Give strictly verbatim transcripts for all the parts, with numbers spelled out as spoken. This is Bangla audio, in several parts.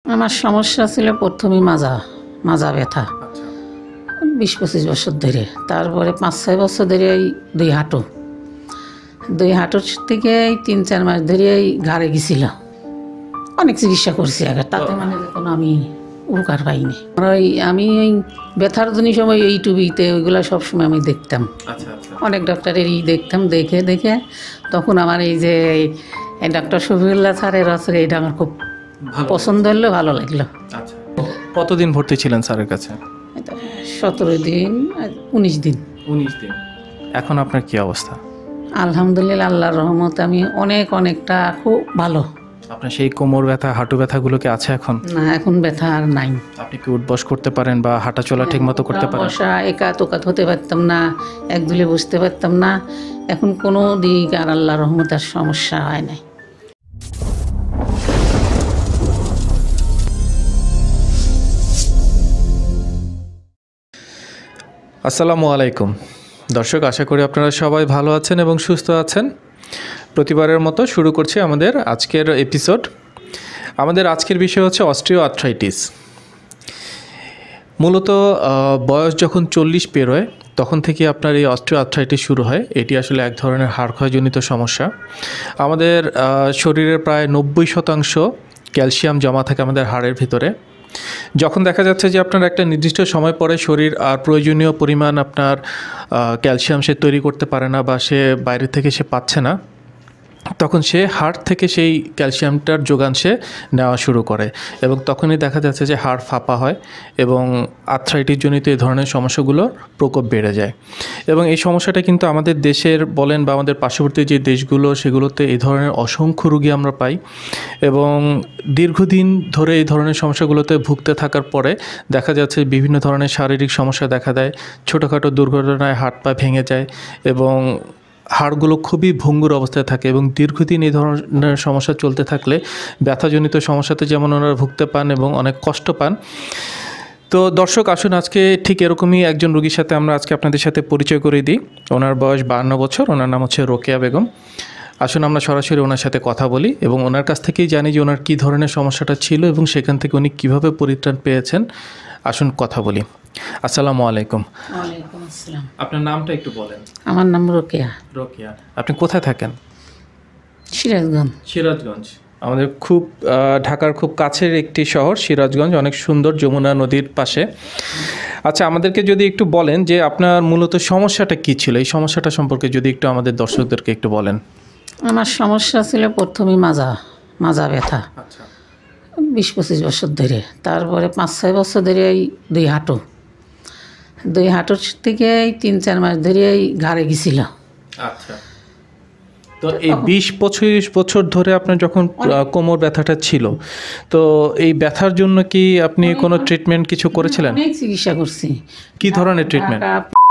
আমার সমস্যা ছিল প্রথমেই মাজা মাজা ব্যথা বিশ পঁচিশ বছর ধরে, তারপরে পাঁচ ছয় বছর ধরে এই দুই হাঁটু দুই হাঁটুর থেকে এই তিন চার মাস ধরে এই ঘাড়ে গেছিল। অনেক চিকিৎসা করছি আগে, তাতে মানে কোনো আমি উপকার পাইনি। ওই আমি ওই ব্যথার জন্য সময় ইউটিউবিতে ওইগুলো সবসময় আমি দেখতাম, অনেক ডক্টরেরই দেখতাম, দেখে দেখে তখন আমার এই যে ডক্টর শফিউল্লাহ স্যারের আছে এটা আমার খুব পছন্দ হলো, ভালো লাগলো। আচ্ছা, কতদিন ভর্তি ছিলেন স্যারের কাছে? সতেরো দিন উনিশ দিন উনিশ দিন। এখন আপনার কি অবস্থা? আলহামদুলিল্লাহ, আল্লাহর রহমতে আমি অনেক অনেকটা খুব ভালো। আপনার সেই কোমর ব্যথা হাঁটু ব্যথাগুলো কি আছে এখন? না, এখন ব্যথা আর নাই। আপনি কি উঠবস করতে পারেন বা হাঁটা চলা ঠিক মতো করতে পারেন? বসা একাত ওকাত হতে পারতাম না, এক দুলে বসতে পারতাম না। এখন কোনো দিক আর আল্লাহর রহমতে আর সমস্যা হয় নাই। আসসালামু আলাইকুম দর্শক, আশা করি আপনারা সবাই ভালো আছেন এবং সুস্থ আছেন। প্রতিবারের মতো শুরু করছি আমাদের আজকের এপিসোড। আমাদের আজকের বিষয় হচ্ছে অস্টিও আর্থ্রাইটিস। মূলত বয়স যখন চল্লিশ পেরোয় তখন থেকে আপনার এই অস্টিও আর্থ্রাইটিস শুরু হয়। এটি আসলে এক ধরনের হাড় ক্ষয়জনিত সমস্যা। আমাদের শরীরের প্রায় নব্বই শতাংশ ক্যালসিয়াম জমা থাকে আমাদের হাড়ের ভিতরে। যখন দেখা যাচ্ছে যে আপনার একটা নির্দিষ্ট সময় পরে শরীর আর প্রয়োজনীয় পরিমাণ আপনার ক্যালসিয়াম সে তৈরি করতে পারে না বা সে বাইরে থেকে সে পাচ্ছে না, তখন সে হাড় থেকে সেই ক্যালসিয়ামটার যোগান সে নেওয়া শুরু করে এবং তখনই দেখা যাচ্ছে যে হাড় ফাঁপা হয় এবং আর্থ্রাইটিস জনিত এই ধরনের সমস্যাগুলোর প্রকোপ বেড়ে যায়। এবং এই সমস্যাটা কিন্তু আমাদের দেশের বলেন বা আমাদের পার্শ্ববর্তী যে দেশগুলো সেগুলোতে এই ধরনের অসংখ্য রোগী আমরা পাই এবং দীর্ঘদিন ধরে এই ধরনের সমস্যাগুলোতে ভুগতে থাকার পরে দেখা যাচ্ছে বিভিন্ন ধরনের শারীরিক সমস্যা দেখা দেয়। ছোটোখাটো দুর্ঘটনায় হাত পা ভেঙে যায় এবং হাড়গুলো খুবই ভঙ্গুর অবস্থায় থাকে এবং দীর্ঘদিন এই ধরনের সমস্যা চলতে থাকলে ব্যথাজনিত সমস্যাতে যেমন ওনারা ভুগতে পান এবং অনেক কষ্ট পান। তো দর্শক, আসুন আজকে ঠিক এরকমই একজন রোগীর সাথে আমরা আজকে আপনাদের সাথে পরিচয় করে দিই। ওনার বয়স বাহান্ন বছর, ওনার নাম হচ্ছে রোকেয়া বেগম। আসুন আমরা সরাসরি ওনার সাথে কথা বলি এবং ওনার কাছ থেকেই জানি যে ওনার কী ধরনের সমস্যাটা ছিল এবং সেখান থেকে উনি কীভাবে পরিত্রাণ পেয়েছেন। আসুন কথা বলি। আসসালামু আলাইকুম। ওয়ালাইকুম আসসালাম। আপনার নামটা একটু বলেন। আমার নাম রোকেয়া। রোকেয়া, আপনি কোথায় থাকেন? সিরাজগঞ্জ। সিরাজগঞ্জ আমাদের খুব ঢাকার খুব কাছের একটি শহর সিরাজগঞ্জ, অনেক সুন্দর, যমুনা নদীর পাশে। আচ্ছা, আমাদেরকে যদি একটু বলেন যে আপনার মূলত সমস্যাটা কী ছিল, এই সমস্যাটা সম্পর্কে যদি একটু আমাদের দর্শকদেরকে একটু বলেন। আমার সমস্যা ছিল প্রথমেই মাজা মাজা ব্যথা আচ্ছা বিশ পঁচিশ বছর ধরে, তারপরে পাঁচ ছয় বছর ধরে এই দুই হাঁটু দুই হাঁটুর থেকে এই তিন চার মাস ধরে এই ঘাড়ে গেছিল। আচ্ছা, তো এই বিশ পঁচিশ বছর ধরে আপনার যখন কোমর ব্যথাটা ছিল, তো এই ব্যথার জন্য কি আপনি কোনো ট্রিটমেন্ট কিছু করেছিলেন? অনেক চিকিৎসা করছি। কি ধরনের ট্রিটমেন্ট?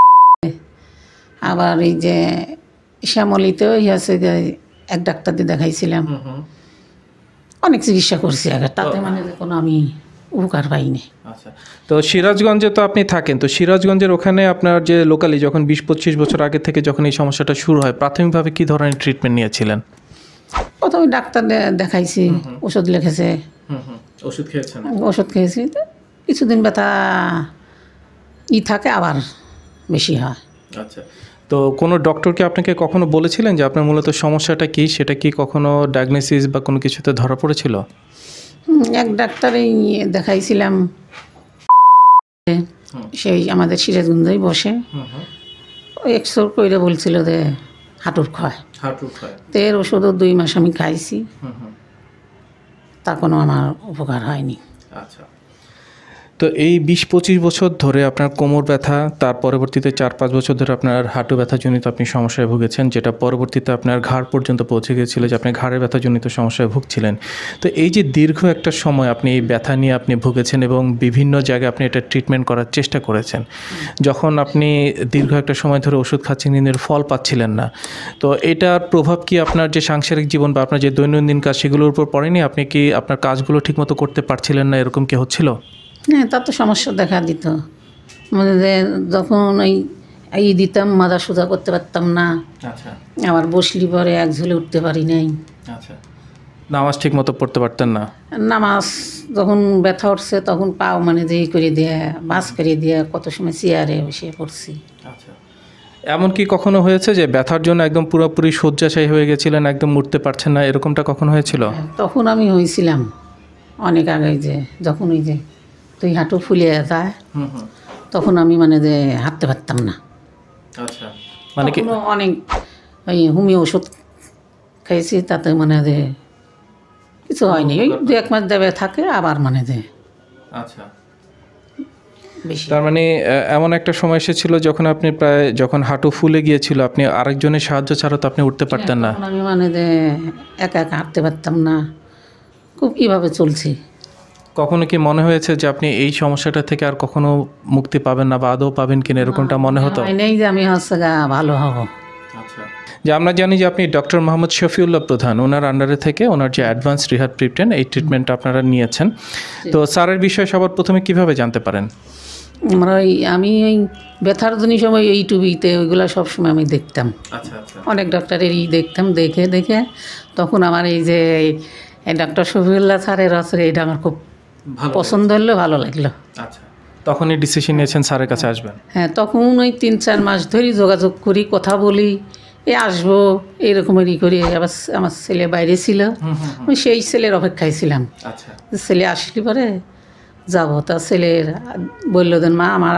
আবার এই যে শ্যামলিতেও আছে এক ডাক্তার দিয়ে দেখাইছিলাম, অনেক চিকিৎসা করছি আগে, তাতে মানে কোনো আমি উপকার পাইনি। আচ্ছা, তো সিরাজগঞ্জে তো আপনি থাকেন, তো সিরাজগঞ্জের ওখানে আপনার যে লোকালি যখন বিশ পঁচিশ বছর আগে থেকে যখন এই সমস্যাটা শুরু হয়, প্রাথমিকভাবে কী ধরনের ট্রিটমেন্ট নিয়েছিলেন? প্রথমে ডাক্তার দেখাইছি, ওষুধ লিখেছে, ওষুধ খেয়েছেন? ওষুধ খেয়েছি, কিছুদিন ব্যথা ই থাকে আবার বেশি হয়। আচ্ছা, তো কোনো ডক্টরকে আপনাকে কখনো বলেছিলেন যে আপনার মূলত সমস্যাটা কী, সেটা কি কখনো ডায়াগনোসিস বা কোনো কিছুতে ধরা পড়েছিল? এক ডাক্তারেই দেখাইছিলাম, সেই আমাদের সিরাজগঞ্জেই বসে, ওই এক্সর কইরে বলছিল যে হাঁটুর ক্ষয় হাঁটুর ক্ষয় তো এর ওষুধও দুই মাস আমি খাইছি, তা কোনো আমার উপকার হয়নি। আচ্ছা, তো এই বিশ পঁচিশ বছর ধরে আপনার কোমর ব্যথা, তার পরবর্তীতে চার পাঁচ বছর ধরে আপনার হাঁটু ব্যথাজনিত আপনি সমস্যায় ভুগেছেন, যেটা পরবর্তীতে আপনার ঘাড় পর্যন্ত পৌঁছে গিয়েছিল যে আপনি ঘাড়ের ব্যথাজনিত সমস্যায় ভুগছিলেন। তো এই যে দীর্ঘ একটা সময় আপনি এই ব্যথা নিয়ে আপনি ভুগেছেন এবং বিভিন্ন জায়গায় আপনি এটা ট্রিটমেন্ট করার চেষ্টা করেছেন, যখন আপনি দীর্ঘ একটা সময় ধরে ওষুধ খাচ্ছেন কিন্তু এর ফল পাচ্ছিলেন না, তো এটার প্রভাব কি আপনার যে সাংসারিক জীবন বা আপনার যে দৈনন্দিন কাজ সেগুলোর উপর পড়েনি? আপনি কি আপনার কাজগুলো ঠিকমতো করতে পারছিলেন না, এরকম কি হচ্ছিল? হ্যাঁ, তা তো সমস্যা দেখা দিত। মানে যখন ওই এই দিতাম মাথা সোজা করতে পারতাম না। আচ্ছা, আবার বসলি পরে এক ঝুলে উঠতে পারি নাই। আচ্ছা, নামাজ ঠিক মতো পড়তে পারতেন না? নামাজ যখন ব্যথা উঠছে তখন পাও মানে যে ই করে দিয়ে বাস করে দিয়ে কত সময় চেয়ারে বসে পড়ছি। আচ্ছা, এমন কি কখনো হয়েছে যে ব্যথার জন্য একদম পুরোপুরি শয্যাশায়ী হয়ে গেছিলেন, একদম উঠতে পারছেন না, এরকমটা কখনো হয়েছিল? তখন আমি হয়েছিলাম অনেক আগে, যে যখন ওই যে তুই হাঁটু ফুলিয়ে যায় তখন আমি মানে যে হাঁটতে পারতাম না। আচ্ছা, মানে কি অনেক ওই হোমিও ওষুধ খাইছি, তাতে মানে যে কিছু হয়নি, ওই দু এক মাস দেবে থাকে আবার মানে যে। আচ্ছা, তার মানে এমন একটা সময় এসেছিল যখন আপনি প্রায় যখন হাঁটু ফুলে গিয়েছিল, আপনি আরেকজনের সাহায্য ছাড়া তো আপনি উঠতে পারতেন না। আমি মানে যে একা একা হাঁটতে পারতাম না, খুব কীভাবে চলছি। কখনো কি মনে হয়েছে যে আপনি এই সমস্যাটা থেকে আর কখনো মুক্তি পাবেন না বা আদৌ পাবেন কিনা, এরকমটা মনে হতো? নেই যে আমি হচ্ছে গা ভালো হব। আচ্ছা, যে আমরা জানি যে আপনি ডক্টর মোহাম্মদ শফিউল্লাহ প্রধান, ওনার আন্ডারে থেকে ওনার যে অ্যাডভান্স রিহাব ট্রিটমেন্ট, এই ট্রিটমেন্টটা আপনারা নিয়েছেন। তো স্যারের বিষয়ে সবার প্রথমে কিভাবে জানতে পারেন? আমরা ওই আমি ওই ব্যথার জন্য সময় ইউটিউবিতে ওইগুলো সবসময় আমি দেখতাম। আচ্ছা আচ্ছা, অনেক ডক্টরেরই দেখতাম, দেখে দেখে তখন আমার এই যে এই ডক্টর শফিউল্লাহ স্যারের আসলে এটা আমার খুব পছন্দ হলো, ভালো লাগলো। আচ্ছা, তখনই ডিসিশন নিয়েছেন স্যারের কাছে আসবেন? হ্যাঁ, তখন ওই তিন চার মাস ধরেই যোগাযোগ করি, কথা বলি, এ আসবো এইরকমেরই করি। আবার আমার ছেলে বাইরে ছিল, আমি সেই ছেলের অপেক্ষায় ছিলাম। আচ্ছা, ছেলে আসলে পরে যাবো, তা ছেলের বললো যে মা আমার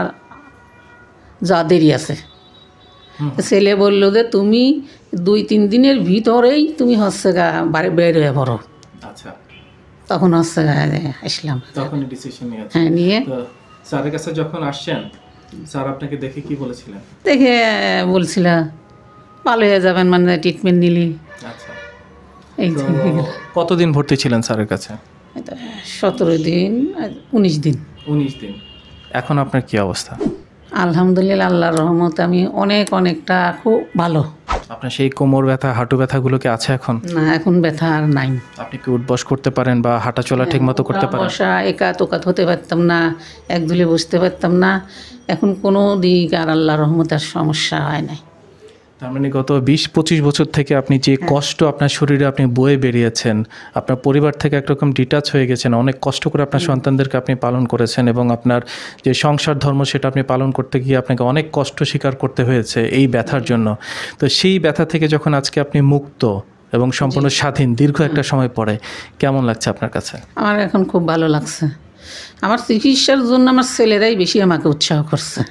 যা দেরি আছে। ছেলে বললো যে তুমি দুই তিন দিনের ভিতরেই তুমি হচ্ছে গা বাড়ি বের হয়ে পড়ো। আচ্ছা, তখন হচ্ছে আসলাম, তখনই ডিসিশন নিয়েছেন? হ্যাঁ, নিয়ে স্যারের কাছে যখন আসছেন, স্যার আপনাকে দেখে কি বলেছিলেন? দেখে বলছিল ভালো হয়ে যাবেন, মানে ট্রিটমেন্ট নিলি। আচ্ছা, এই কতদিন ভর্তি ছিলেন স্যারের কাছে? সতেরো দিন উনিশ দিন। উনিশ দিন। এখন আপনার কি অবস্থা? আলহামদুলিল্লাহ, আল্লাহর রহমতে আমি অনেক অনেকটা খুব ভালো। আপনার সেই কোমর ব্যথা, হাঁটু ব্যথাগুলো কি আছে এখন? না, এখন ব্যথা আর নাই। আপনি কি উঠবস করতে পারেন বা হাঁটা চলা ঠিক মতো করতে পারেন? বসা একাত ওকাত হতে পারতাম না, একদুলে বসতে পারতাম না। এখন কোনো দিক আর আল্লাহর রহমতে আর সমস্যা হয় নাই। তার মানে গত বিশ পঁচিশ বছর থেকে আপনি যে কষ্ট আপনার শরীরে আপনি বয়ে বেরিয়েছেন, আপনার পরিবার থেকে একরকম ডিটাচ হয়ে গেছেন, অনেক কষ্ট করে আপনার সন্তানদেরকে আপনি পালন করেছেন এবং আপনার যে সংসার ধর্ম সেটা আপনি পালন করতে গিয়ে আপনাকে অনেক কষ্ট স্বীকার করতে হয়েছে এই ব্যথার জন্য। তো সেই ব্যথা থেকে যখন আজকে আপনি মুক্ত এবং সম্পূর্ণ স্বাধীন দীর্ঘ একটা সময় পরে, কেমন লাগছে আপনার কাছে? আমার এখন খুব ভালো লাগছে। আমার চিকিৎসার জন্য আমার ছেলেরাই বেশি আমাকে উৎসাহ করছে।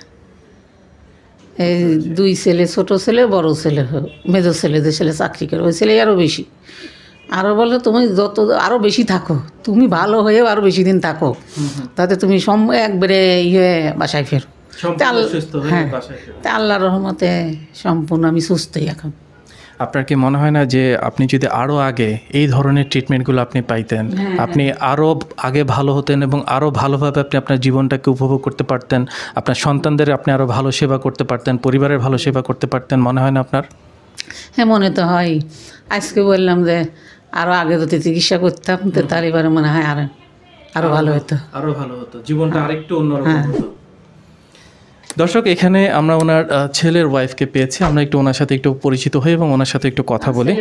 এই দুই ছেলে, ছোট ছেলে, বড় ছেলে, মেজো ছেলে, যে ছেলে চাকরি করে ওই ছেলে আরও বেশি, আরও বলে তুমি যত আরও বেশি থাকো, তুমি ভালো হয়েও আরও বেশি দিন থাকো, তাতে তুমি সম একবারে ইয়ে বাসায় ফেরো। হ্যাঁ, তা আল্লাহর রহমতে সম্পূর্ণ আমি সুস্থই এখন। আপনার কি মনে হয় না যে আপনি যদি আরও আগে এই ধরনের ট্রিটমেন্টগুলো আপনি পাইতেন, আপনি আরও আগে ভালো হতেন এবং আরও ভালোভাবে আপনি আপনার জীবনটাকে উপভোগ করতে পারতেন, আপনার সন্তানদের আপনি আরও ভালো সেবা করতে পারতেন, পরিবারের ভালো সেবা করতে পারতেন? মনে হয় না আপনার? হ্যাঁ, মনে তো হয়। আজকে বললাম যে আরও আগে যদি চিকিৎসা করতাম তো তার এবারে মনে হয় আরও আরও ভালো হতো, আরও ভালো হতো, জীবনটা আরেকটু অন্যরকম হতো। দর্শক, এখানে আমরা ওনার ছেলের ওয়াইফকে পেয়েছি, আমরা একটু ওনার সাথে একটু পরিচিত হই এবং ওনার সাথে একটু কথা বলি।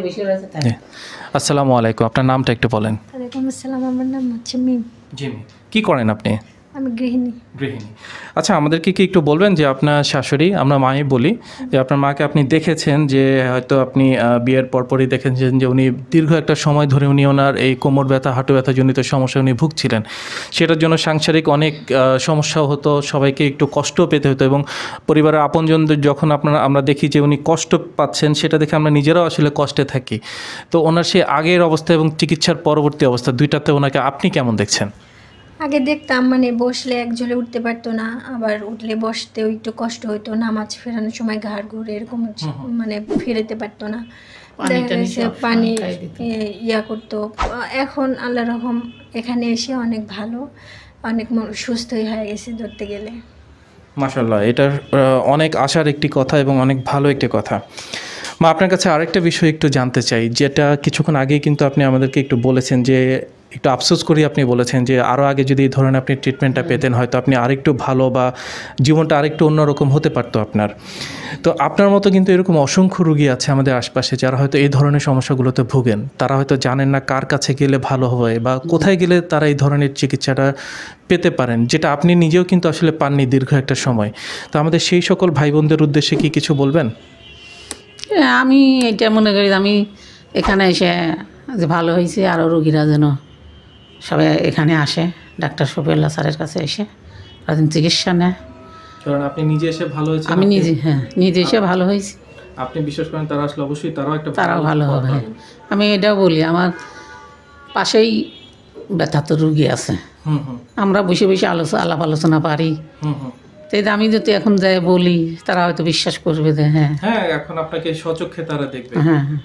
আসসালামু আলাইকুম, আপনার নামটা একটু বলেন। ওয়ালাইকুম আসসালাম, আমার নাম হচ্ছে মিম। জি মিম, কি করেন আপনি? আমি গৃহিণী। গৃহিণী। আচ্ছা, আমাদেরকে কি একটু বলবেন যে আপনার শাশুড়ি, আমরা মাই বলি, যে আপনার মাকে আপনি দেখেছেন যে হয়তো আপনি বিয়ের পরপরই দেখেছেন যে উনি দীর্ঘ একটা সময় ধরে উনি ওনার এই কোমর ব্যথা, হাঁটু ব্যথা জনিত সমস্যা উনি ভুগছিলেন। সেটার জন্য সাংসারিক অনেক সমস্যাও হতো, সবাইকে একটু কষ্টও পেতে হতো এবং পরিবারের আপনজনদের যখন আপনারা আমরা দেখি যে উনি কষ্ট পাচ্ছেন, সেটা দেখে আমরা নিজেরাও আসলে কষ্টে থাকি। তো ওনার সেই আগের অবস্থা এবং চিকিৎসার পরবর্তী অবস্থা দুইটাতে ওনাকে আপনি কেমন দেখছেন? আগে দেখতাম মানে বসলে একজলে উঠতে পারতো না, আবার উঠলে বসতেও একটু কষ্ট হতো, নামাজ ফেরানোর সময় ঘাড় ঘুরে এরকম মানে ফেরাতে পারতো না, পানি ইয়া করতো। এখন আল্লাহ রহম এখানে এসে অনেক ভালো, অনেক সুস্থই হয়ে গেছে ধরতে গেলে। মাশাআল্লাহ, এটা অনেক আশার একটি কথা এবং অনেক ভালো একটি কথা। মা, আপনার কাছে আরেকটা বিষয় একটু জানতে চাই, যেটা কিছুক্ষণ আগেই কিন্তু আপনি আমাদেরকে একটু বলেছেন যে একটু আফসোস করি আপনি বলেছেন যে আরও আগে যদি এই ধরনের আপনি ট্রিটমেন্টটা পেতেন হয়তো আপনি আরেকটু ভালো বা জীবনটা আরেকটু অন্যরকম হতে পারতো আপনার। তো আপনার মতো কিন্তু এরকম অসংখ্য রুগী আছে আমাদের আশপাশে যারা হয়তো এই ধরনের সমস্যাগুলোতে ভোগেন। তারা হয়তো জানেন না কার কাছে গেলে ভালো হয় বা কোথায় গেলে তারা এই ধরনের চিকিৎসাটা পেতে পারেন, যেটা আপনি নিজেও কিন্তু আসলে পাননি দীর্ঘ একটা সময়। তো আমাদের সেই সকল ভাই বোনদের উদ্দেশ্যে কি কিছু বলবেন? আমি এটা মনে করি আমি এখানে এসে যে ভালো হয়েছে, আরও রোগীরা যেন সবাই এখানে আসে, ডাক্তার শফিউল্লাহ স্যারের কাছে এসে তাদের চিকিৎসা নেয়। কারণ আপনি নিজে এসে ভালো হয়েছে, আমি নিজে হ্যাঁ নিজে এসে ভালো হয়েছি, আপনি বিশ্বাস করেন তারা আসলে অবশ্যই তারাও একটা তারাও ভালো হবে। হ্যাঁ, আমি এটাও বলি, আমার পাশেই ব্যথা তো রুগী আছে, আমরা বসে বসে আলোচনা আলাপ আলোচনা পারি। তাই আমি যদি এখন যাই বলি তারা হয়তো বিশ্বাস করবে যে হ্যাঁ হ্যাঁ এখন আপনাকে স্বচক্ষে তারা দেখবে। হ্যাঁ হ্যাঁ।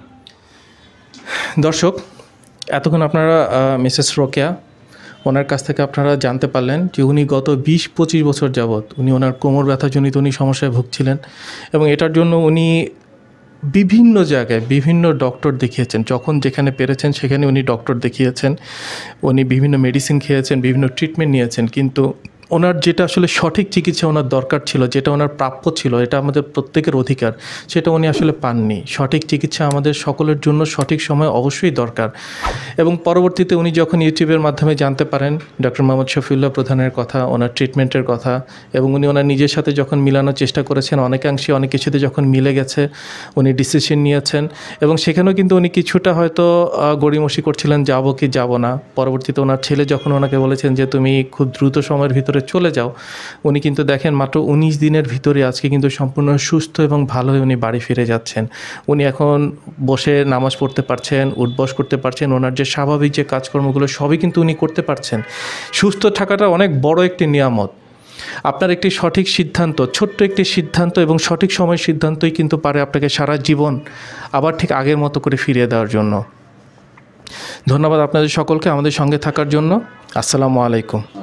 দর্শক, এতক্ষণ আপনারা মিসেস রোকেয়া ওনার কাছ থেকে আপনারা জানতে পারলেন যে উনি গত বিশ পঁচিশ বছর যাবৎ উনি ওনার কোমর ব্যথাজনিত উনি সমস্যায় ভুগছিলেন এবং এটার জন্য উনি বিভিন্ন জায়গায় বিভিন্ন ডক্টর দেখিয়েছেন। যখন যেখানে পেরেছেন সেখানে উনি ডক্টর দেখিয়েছেন, উনি বিভিন্ন মেডিসিন খেয়েছেন, বিভিন্ন ট্রিটমেন্ট নিয়েছেন, কিন্তু ওনার যেটা আসলে সঠিক চিকিৎসা ওনার দরকার ছিল, যেটা ওনার প্রাপ্য ছিল, এটা আমাদের প্রত্যেকের অধিকার, সেটা উনি আসলে পাননি। সঠিক চিকিৎসা আমাদের সকলের জন্য সঠিক সময় অবশ্যই দরকার। এবং পরবর্তীতে উনি যখন ইউটিউবের মাধ্যমে জানতে পারেন ডক্টর মোহাম্মদ শফিউল্লাহ প্রধানের কথা, ওনার ট্রিটমেন্টের কথা, এবং উনি ওনার নিজের সাথে যখন মিলানোর চেষ্টা করেছেন, অনেকাংশে অনেক কিছুতে যখন মিলে গেছে, উনি ডিসিশন নিয়েছেন। এবং সেখানেও কিন্তু উনি কিছুটা হয়তো গড়িমসি করছিলেন যাব কি যাব না। পরবর্তীতে ওনার ছেলে যখন ওনাকে বলেছেন যে তুমি খুব দ্রুত সময়ের ভিতরে চলে যাও, উনি কিন্তু দেখেন মাত্র উনিশ দিনের ভিতরে আজকে কিন্তু সম্পূর্ণ সুস্থ এবং ভালো হয়ে উনি বাড়ি ফিরে যাচ্ছেন। উনি এখন বসে নামাজ পড়তে পারছেন, উঠবস করতে পারছেন, ওনার যে স্বাভাবিক যে কাজকর্মগুলো সবই কিন্তু উনি করতে পারছেন। সুস্থ থাকাটা অনেক বড় একটি নিয়ামত। আপনার একটি সঠিক সিদ্ধান্ত, ছোট্ট একটি সিদ্ধান্ত এবং সঠিক সময়ের সিদ্ধান্তই কিন্তু পারে আপনাকে সারা জীবন আবার ঠিক আগের মতো করে ফিরিয়ে দেওয়ার জন্য। ধন্যবাদ আপনাদের সকলকে আমাদের সঙ্গে থাকার জন্য। আসসালামু আলাইকুম।